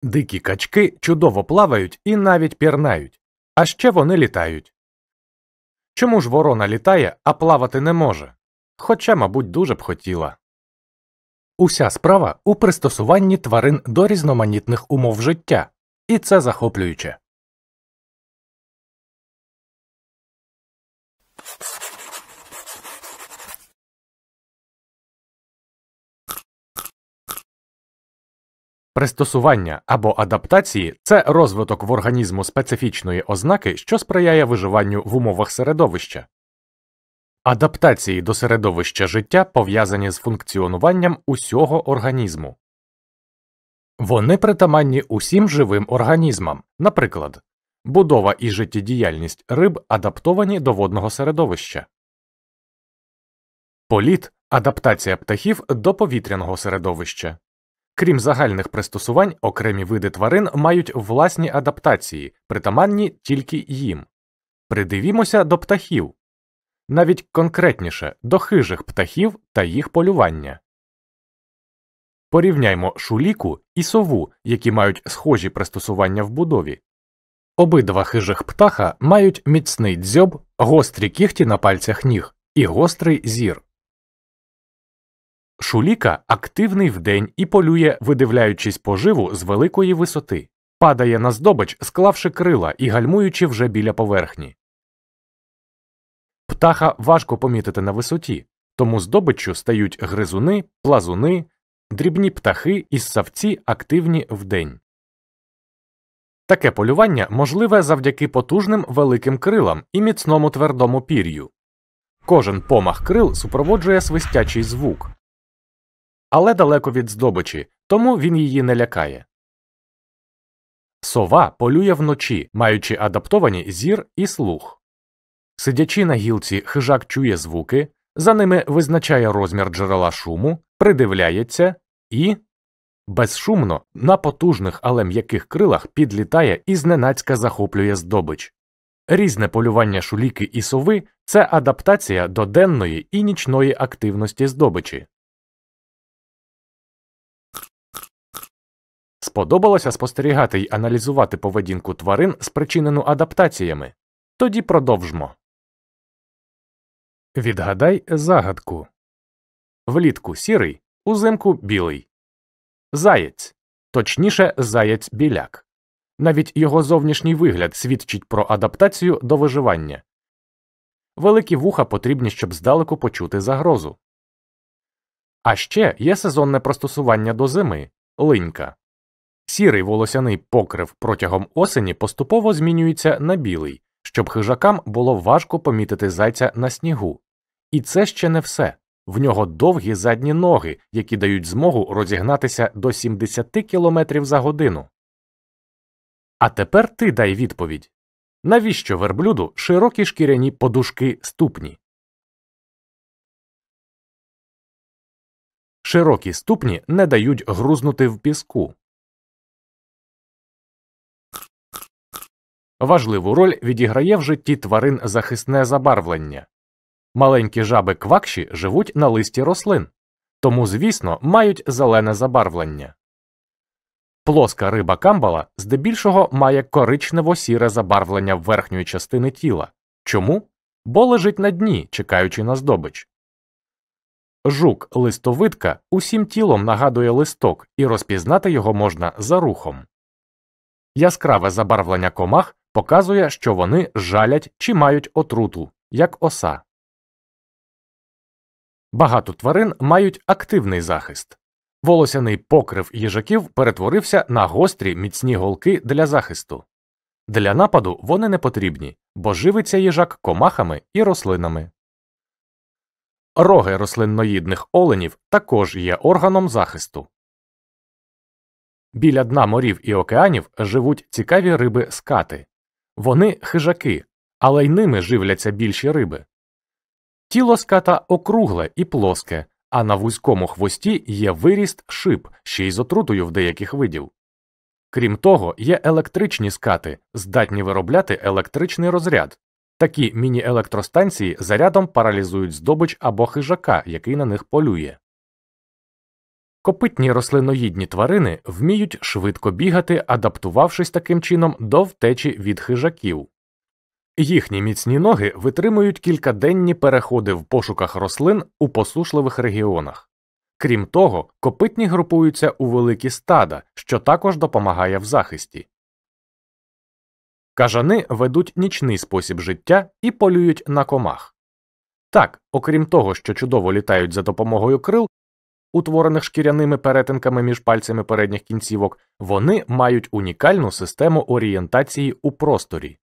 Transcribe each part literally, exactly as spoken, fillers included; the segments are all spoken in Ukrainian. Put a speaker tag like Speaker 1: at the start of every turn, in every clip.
Speaker 1: Дикі качки чудово плавають і навіть пірнають. А ще вони літають. Чому ж ворона літає, а плавати не може? Хоча, мабуть, дуже б хотіла. Уся справа у пристосуванні тварин до різноманітних умов життя. І це захоплююче. Пристосування або адаптації – це розвиток в організму специфічної ознаки, що сприяє виживанню в умовах середовища. Адаптації до середовища життя пов'язані з функціонуванням усього організму. Вони притаманні усім живим організмам. Наприклад, будова і життєдіяльність риб адаптовані до водного середовища. Політ – адаптація птахів до повітряного середовища. Крім загальних пристосувань, окремі види тварин мають власні адаптації, притаманні тільки їм. Придивімося до птахів. Навіть конкретніше – до хижих птахів та їх полювання. Порівняймо шуліку і сову, які мають схожі пристосування в будові. Обидва хижих птаха мають міцний дзьоб, гострі кігті на пальцях ніг і гострий зір. Шуліка активний вдень і полює, видивляючись поживу з великої висоти. Падає на здобич, склавши крила і гальмуючи вже біля поверхні. Птаха важко помітити на висоті, тому здобиччю стають гризуни, плазуни, дрібні птахи і ссавці активні вдень. Таке полювання можливе завдяки потужним великим крилам і міцному твердому пір'ю. Кожен помах крил супроводжує свистячий звук. Але далеко від здобичі, тому він її не лякає. Сова полює вночі, маючи адаптовані зір і слух. Сидячи на гілці, хижак чує звуки, за ними визначає розмір джерела шуму, придивляється і безшумно на потужних, але м'яких крилах підлітає і зненацька захоплює здобич. Різне полювання шуліки і сови – це адаптація до денної і нічної активності здобичі. Сподобалося спостерігати й аналізувати поведінку тварин, спричинену адаптаціями? Тоді продовжмо. Відгадай загадку. Влітку сірий, узимку білий. Заєць. Точніше, заєць-біляк. Навіть його зовнішній вигляд свідчить про адаптацію до виживання. Великі вуха потрібні, щоб здалеку почути загрозу. А ще є сезонне пристосування до зими – линька. Сірий волосяний покрив протягом осені поступово змінюється на білий, щоб хижакам було важко помітити зайця на снігу. І це ще не все. В нього довгі задні ноги, які дають змогу розігнатися до сімдесят кілометрів за годину. А тепер ти дай відповідь. Навіщо верблюду широкі шкіряні подушки ступні? Широкі ступні не дають грузнути в піску. Важливу роль відіграє в житті тварин захисне забарвлення. Маленькі жаби-квакші живуть на листі рослин, тому, звісно, мають зелене забарвлення. Плоска риба камбала здебільшого має коричнево-сіре забарвлення верхньої частини тіла. Чому? Бо лежить на дні, чекаючи на здобич. Жук-листовидка усім тілом нагадує листок, і розпізнати його можна за рухом. Яскраве забарвлення комах показує, що вони жалять чи мають отруту, як оса. Багато тварин мають активний захист. Волосяний покрив їжаків перетворився на гострі міцні голки для захисту. Для нападу вони не потрібні, бо живиться їжак комахами і рослинами. Роги рослинноїдних оленів також є органом захисту. Біля дна морів і океанів живуть цікаві риби-скати. Вони хижаки, але й ними живляться більші риби. Тіло ската округле і плоске, а на вузькому хвості є виріст шип, ще й з отрутою в деяких видів. Крім того, є електричні скати, здатні виробляти електричний розряд. Такі міні-електростанції зарядом паралізують здобич або хижака, який на них полює. Копитні рослиноїдні тварини вміють швидко бігати, адаптувавшись таким чином до втечі від хижаків. Їхні міцні ноги витримують кількаденні переходи в пошуках рослин у посушливих регіонах. Крім того, копитні групуються у великі стада, що також допомагає в захисті. Кажани ведуть нічний спосіб життя і полюють на комах. Так, окрім того, що чудово літають за допомогою крил, утворених шкіряними перетинками між пальцями передніх кінцівок, вони мають унікальну систему орієнтації у просторі.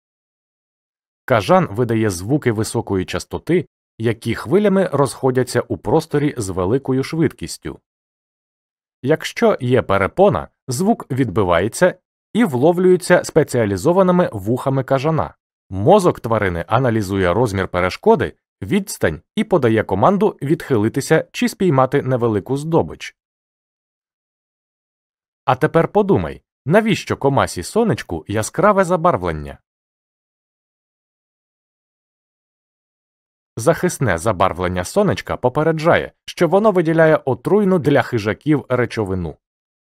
Speaker 1: Кажан видає звуки високої частоти, які хвилями розходяться у просторі з великою швидкістю. Якщо є перепона, звук відбивається і вловлюється спеціалізованими вухами кажана. Мозок тварини аналізує розмір перешкоди, відстань і подає команду відхилитися чи спіймати невелику здобич. А тепер подумай, навіщо комасі сонечку яскраве забарвлення? Захисне забарвлення сонечка попереджає, що воно виділяє отруйну для хижаків речовину.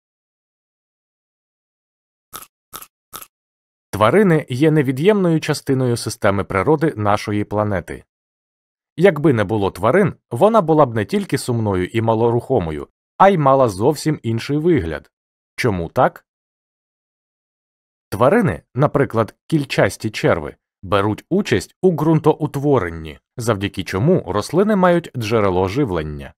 Speaker 1: Тварини є невід'ємною частиною системи природи нашої планети. Якби не було тварин, вона була б не тільки сумною і малорухомою, а й мала зовсім інший вигляд. Чому так? Тварини, наприклад, кільчасті черви, беруть участь у ґрунтоутворенні, завдяки чому рослини мають джерело живлення.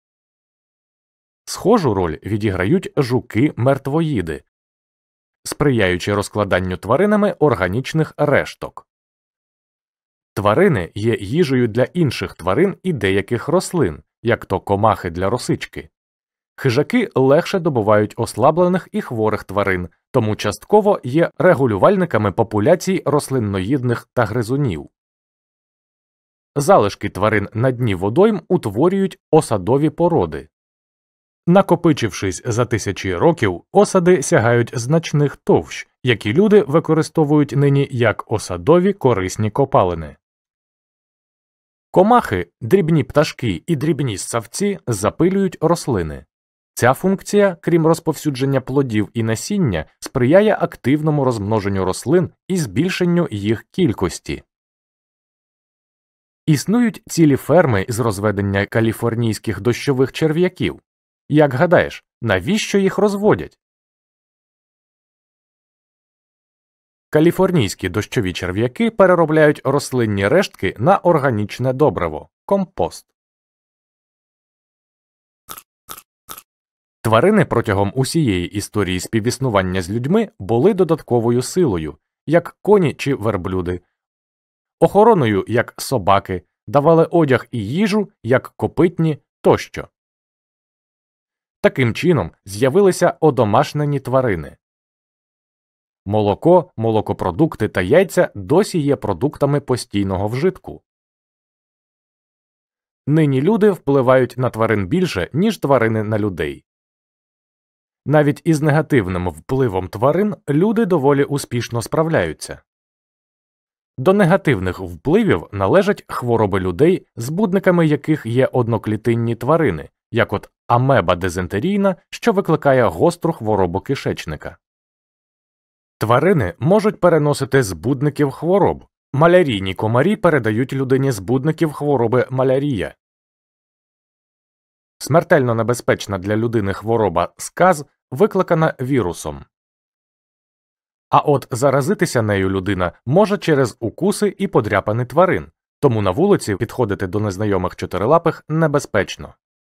Speaker 1: Схожу роль відіграють жуки-мертвоїди, сприяючи розкладанню тваринами органічних решток. Тварини є їжею для інших тварин і деяких рослин, як то комахи для росички. Хижаки легше добувають ослаблених і хворих тварин, тому частково є регулювальниками популяцій рослинноїдних та гризунів. Залишки тварин на дні водойм утворюють осадові породи. Накопичившись за тисячі років, осади сягають значних товщ, які люди використовують нині як осадові корисні копалини. Комахи, дрібні пташки і дрібні ссавці запилюють рослини. Ця функція, крім розповсюдження плодів і насіння, сприяє активному розмноженню рослин і збільшенню їх кількості. Існують цілі ферми з розведення каліфорнійських дощових черв'яків. Як гадаєш, навіщо їх розводять? Каліфорнійські дощові черв'яки переробляють рослинні рештки на органічне добриво – компост. Тварини протягом усієї історії співіснування з людьми були додатковою силою, як коні чи верблюди, охороною, як собаки, давали одяг і їжу, як копитні тощо. Таким чином з'явилися одомашнені тварини. Молоко, молокопродукти та яйця досі є продуктами постійного вжитку. Нині люди впливають на тварин більше, ніж тварини на людей. Навіть із негативним впливом тварин люди доволі успішно справляються. До негативних впливів належать хвороби людей, збудниками яких є одноклітинні тварини, як от амеба дизентерійна, що викликає гостру хворобу кишечника. Тварини можуть переносити збудників хвороб. Малярійні комарі передають людині збудників хвороби малярія. Смертельно небезпечна для людини хвороба сказ викликана вірусом. А от заразитися нею людина може через укуси і подряпини тварин, тому на вулиці підходити до незнайомих чотирилапих небезпечно.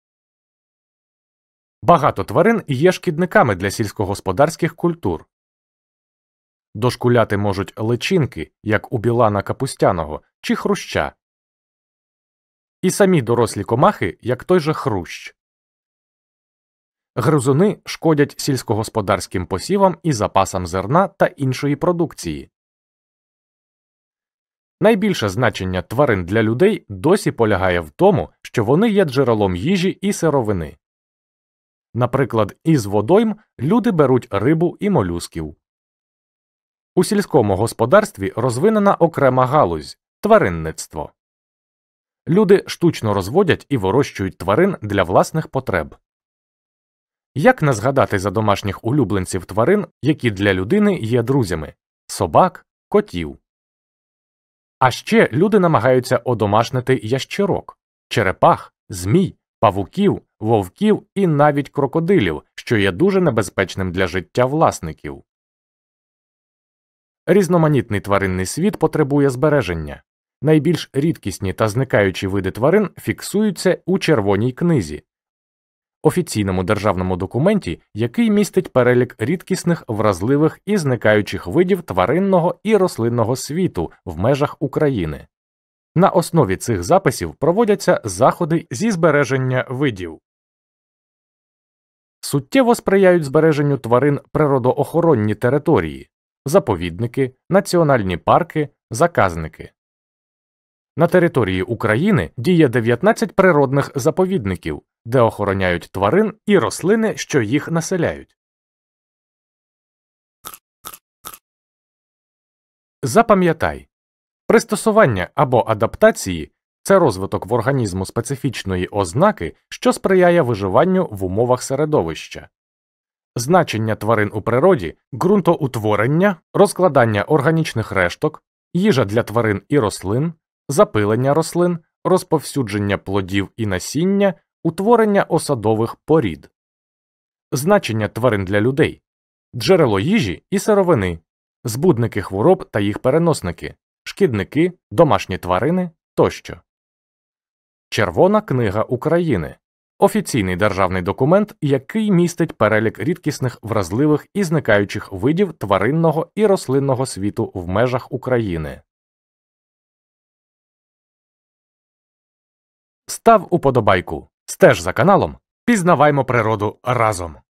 Speaker 1: Багато тварин є шкідниками для сільськогосподарських культур. Дошкуляти можуть личинки, як у білана капустяного, чи хруща. І самі дорослі комахи, як той же хрущ. Гризуни шкодять сільськогосподарським посівам і запасам зерна та іншої продукції. Найбільше значення тварин для людей досі полягає в тому, що вони є джерелом їжі і сировини. Наприклад, із водойм люди беруть рибу і молюсків. У сільському господарстві розвинена окрема галузь – тваринництво. Люди штучно розводять і вирощують тварин для власних потреб. Як не згадати за домашніх улюбленців тварин, які для людини є друзями – собак, котів. А ще люди намагаються одомашнити ящерок, черепах, змій, павуків, вовків і навіть крокодилів, що є дуже небезпечним для життя власників. Різноманітний тваринний світ потребує збереження. Найбільш рідкісні та зникаючі види тварин фіксуються у Червоній книзі – офіційному державному документі, який містить перелік рідкісних, вразливих і зникаючих видів тваринного і рослинного світу в межах України. На основі цих записів проводяться заходи зі збереження видів. Суттєво сприяють збереженню тварин природоохоронні території – заповідники, національні парки, заказники. На території України діє дев'ятнадцять природних заповідників, де охороняють тварин і рослини, що їх населяють. Запам'ятай, пристосування або адаптації – це розвиток в організму специфічної ознаки, що сприяє виживанню в умовах середовища. Значення тварин у природі – ґрунтоутворення, розкладання органічних решток, їжа для тварин і рослин, запилення рослин, розповсюдження плодів і насіння, утворення осадових порід. Значення тварин для людей – джерело їжі і сировини, збудники хвороб та їх переносники, шкідники, домашні тварини тощо. Червона книга України – офіційний державний документ, який містить перелік рідкісних, вразливих і зникаючих видів тваринного і рослинного світу в межах України. Став уподобайку, стеж за каналом, пізнаваймо природу разом!